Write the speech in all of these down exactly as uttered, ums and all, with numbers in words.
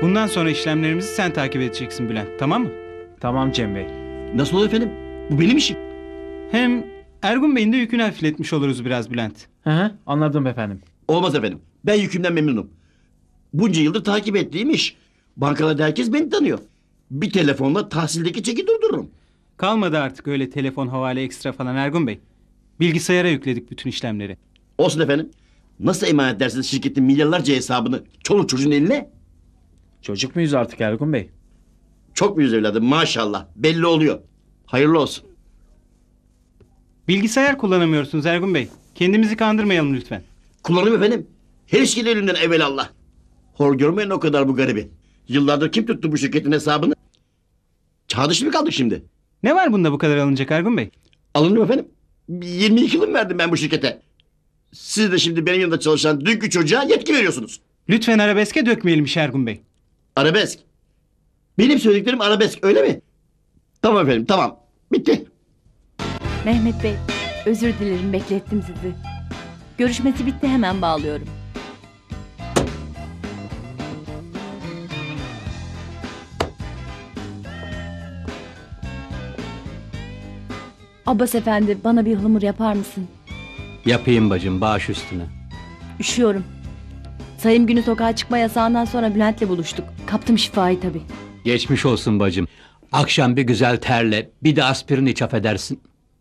Bundan sonra işlemlerimizi sen takip edeceksin Bülent, tamam mı? Tamam Cem Bey. Nasıl olur efendim? Bu benim işim. Hem Ergun Bey'in de yükünü hafifletmiş oluruz biraz Bülent. Hı hı, anladım efendim. Olmaz efendim. Ben yükümden memnunum. Bunca yıldır takip ettiğim iş. Bankalarda herkes beni tanıyor. Bir telefonla tahsildeki çeki durdururum. Kalmadı artık öyle telefon, havale, ekstra falan Ergun Bey. Bilgisayara yükledik bütün işlemleri. Olsun efendim. Nasıl emanet edersiniz şirketin milyarlarca hesabını çoluk çocuğun eline? Çocuk muyuz artık Ergun Bey? Çok büyüz evladım maşallah. Belli oluyor. Hayırlı olsun. Bilgisayar kullanamıyorsunuz Ergun Bey. Kendimizi kandırmayalım lütfen. Kullanım efendim. Her iş gelir elimden evvelallah. Hor görmeyin o kadar bu garibi. Yıllardır kim tuttu bu şirketin hesabını? Çağ dışı mı kaldık şimdi? Ne var bunda bu kadar alınacak Ergun Bey? Alındım efendim. yirmi iki yılım verdim ben bu şirkete. Siz de şimdi benim yanında çalışan dünkü çocuğa yetki veriyorsunuz. Lütfen arabeske dökmeyelim iş Ergun Bey. Arabesk. Benim söylediklerim arabesk öyle mi? Tamam efendim tamam. Bitti. Mehmet Bey, özür dilerim beklettim sizi. Görüşmesi bitti, hemen bağlıyorum. Abbas efendi, bana bir ıhlamur yapar mısın? Yapayım bacım, baş üstüne. Üşüyorum. Sayım günü sokağa çıkma yasağından sonra Bülent'le buluştuk. Kaptım şifayı tabii. Geçmiş olsun bacım. Akşam bir güzel terle, bir de aspirin iç affedersin.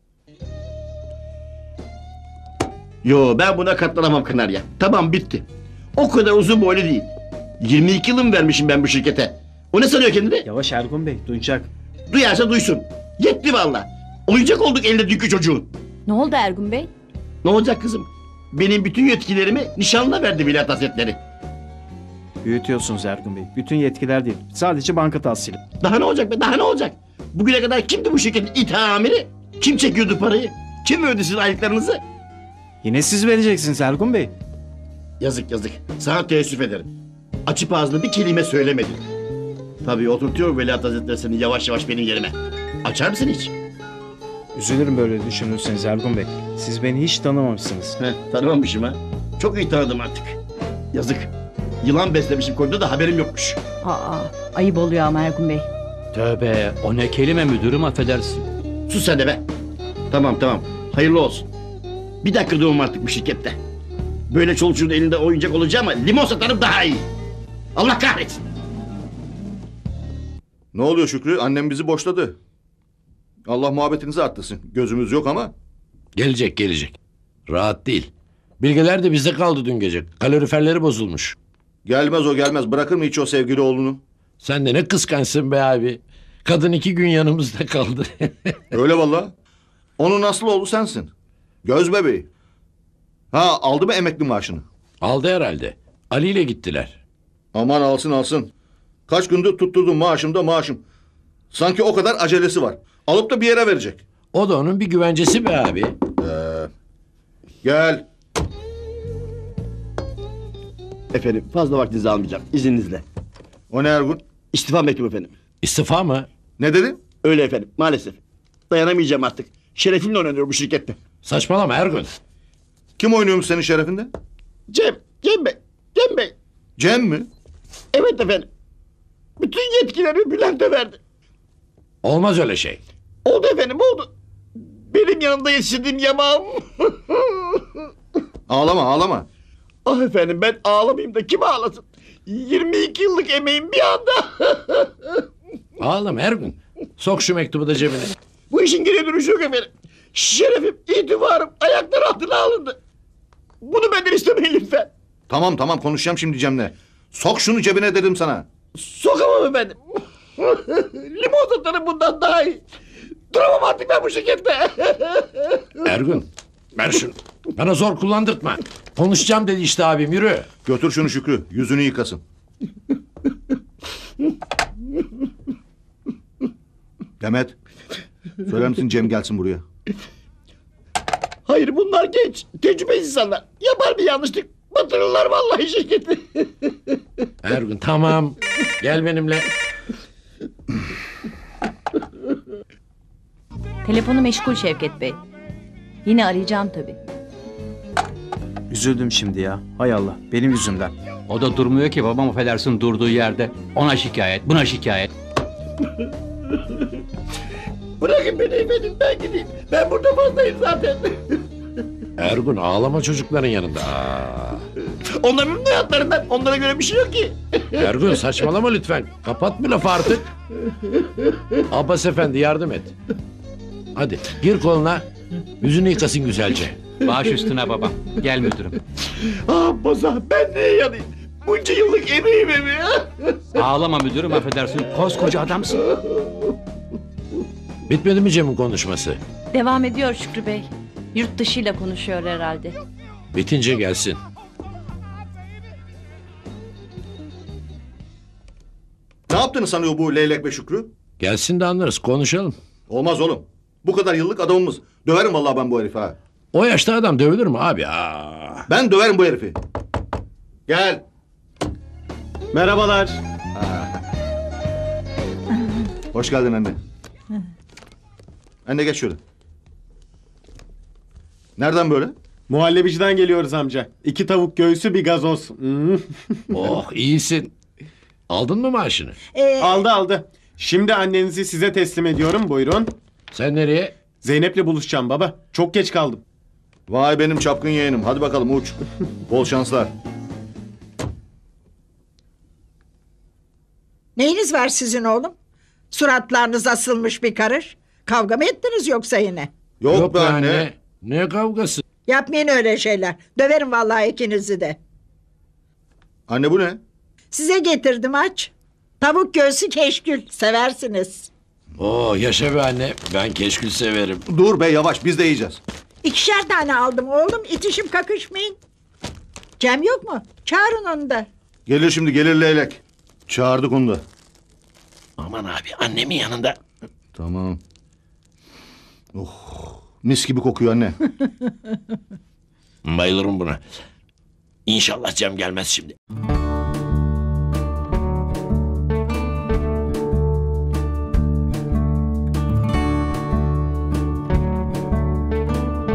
Yo ben buna katlanamam Kanarya. Tamam bitti. O kadar uzun boylu değil. yirmi iki yılım vermişim ben bu şirkete. O ne sanıyor kendini? Yavaş Ergun Bey, duyacak. Duyarsa duysun. Yetti valla. Oyuncak olduk elde dünkü çocuğun. Ne oldu Ergun Bey? Ne olacak kızım? Benim bütün yetkilerimi nişanlına verdi Vilayet Hazretleri. Büyütüyorsunuz Ergun Bey. Bütün yetkiler değil. Sadece banka tahsili. Daha ne olacak be daha ne olacak? Bugüne kadar kimdi bu şirketin ithal amiri? Kim çekiyordu parayı? Kim ödedi sizin aylıklarınızı? Yine siz vereceksiniz Ergun Bey. Yazık yazık. Sana teessüf ederim. Açıp ağzını bir kelime söylemedin. Tabii oturtuyor Veliaht Hazretleri seni yavaş yavaş benim yerime. Açar mısın hiç? Üzülürüm böyle düşünürseniz Ergun Bey. Siz beni hiç tanımamışsınız. Heh, tanımamışım ha. Çok iyi tanıdım artık. Yazık. Yılan beslemişim koyunda da haberim yokmuş. Aa, ayıp oluyor ama Ergun Bey. Tövbe, o ne kelime müdürüm affedersin. Sus sen de be. Tamam tamam. Hayırlı olsun. Bir dakika durmam artık bu şirkette. Böyle çoluk çocuğun elinde oyuncak olacağım ama limon satarım daha iyi. Allah kahretsin. Ne oluyor Şükrü? Annem bizi boşladı. Allah muhabbetinizi arttırsın. Gözümüz yok ama. Gelecek gelecek. Rahat değil. Bilgeler de bizde kaldı dün gece. Kaloriferleri bozulmuş. Gelmez o gelmez. Bırakır mı hiç o sevgili oğlunu? Sen de ne kıskançsın be abi. Kadın iki gün yanımızda kaldı. Öyle valla. Onun asıl oğlu sensin. Göz bebeği. Ha aldı mı emekli maaşını? Aldı herhalde. Ali ile gittiler. Aman alsın alsın. Kaç gündür tutturdum maaşım da maaşım. Sanki o kadar acelesi var. Alıp da bir yere verecek. O da onun bir güvencesi be abi. Ee, gel. Efendim fazla vaktinizi almayacağım izninizle. O ne Ergun? İstifa mektubu efendim. İstifa mı? Ne dedi? Öyle efendim maalesef. Dayanamayacağım artık. Şerefimle oynanıyor bu şirkette. Saçmalama Ergun. Kim oynuyormuş senin şerefinde? Cem, Cem Bey, Cem Bey. Cem mi? Evet efendim. Bütün yetkileri Bülent'e verdi. Olmaz öyle şey. Oldu efendim oldu. Benim yanımda yetiştirdiğim yamağım. Ağlama ağlama. Ah efendim ben ağlamayayım da kim ağlasın? yirmi iki yıllık emeğim bir anda. Ağlama Ergun. Sok şu mektubu da cebine. Bu işin geri dönüşü yok efendim. Şerefim, itibarım ayaklar altına alındı. Bunu benden istemeyin lütfen. Tamam tamam konuşacağım şimdi Cem'le. Sok şunu cebine dedim sana. Sokamam efendim. Limon satarım bundan daha iyi. Duramam artık ben bu şirkette. Ergun ver şunu. Bana zor kullandırtma. Konuşacağım dedi işte abim, yürü. Götür şunu Şükrü yüzünü yıkasın. Demet. Söyler misin Cem gelsin buraya? Hayır bunlar genç, tecrübesiz insanlar. Yapar bir yanlışlık, batırırlar vallahi şirketi. Ergun tamam. Gel benimle. Telefonu meşgul Şevket Bey. Yine arayacağım tabii. Üzüldüm şimdi ya. Hay Allah, benim yüzümden. O da durmuyor ki babam, affedersin, durduğu yerde. Ona şikayet, buna şikayet. Bırakın beni efendim ben gideyim. Ben burada fazlayım zaten. Ergun ağlama çocukların yanında. Aa. Onların hayatlarından onlara göre bir şey yok ki. Ergun saçmalama lütfen. Kapat mı lafı artık? Abbas efendi yardım et. Hadi gir koluna. Yüzünü yıkasın güzelce. Baş üstüne babam. Gel müdürüm. Ah boza ben neye yanayım? Bunca yıllık emeğime mi ya? Ağlama müdürüm, affedersin. Koskoca adamsın. Bitmedi mi Cem'in konuşması? Devam ediyor Şükrü Bey. Yurt dışıyla konuşuyor herhalde. Bitince gelsin. Ne yaptığını sanıyor bu Leylek ve Şükrü? Gelsin de anlarız, konuşalım. Olmaz oğlum. Bu kadar yıllık adamımız. Döverim vallahi ben bu herifi ha. O yaşta adam dövülür mü abi? Aa. Ben döverim bu herifi. Gel. Merhabalar. Hoş geldin anne. Anne geç şöyle. Nereden böyle? Muhallebiciden geliyoruz amca. İki tavuk göğsü bir gazoz. Hmm. Oh iyisin. Aldın mı maaşını? Aldı aldı. Şimdi annenizi size teslim ediyorum. Buyurun. Sen nereye? Zeynep'le buluşacağım baba. Çok geç kaldım. Vay benim çapkın yeğenim. Hadi bakalım uç. Bol şanslar. Neyiniz var sizin oğlum? Suratlarınız asılmış bir karış. Kavga mı ettiniz yoksa yine? Yok, be anne. Ne kavgası? Yapmayın öyle şeyler. Döverim vallahi ikinizi de. Anne bu ne? Size getirdim aç. Tavuk göğsü keşkül. Seversiniz. Oo yaşa be anne. Ben keşkül severim. Dur be yavaş biz de yiyeceğiz. İkişer tane aldım oğlum. İtişim kakışmayın. Cem yok mu? Çağırın onu da. Gelir şimdi gelir Leylek. Çağırdık onu da. Aman abi annemin yanında. Tamam. Oh, mis gibi kokuyor anne. Bayılırım buna. İnşallah Cem gelmez şimdi.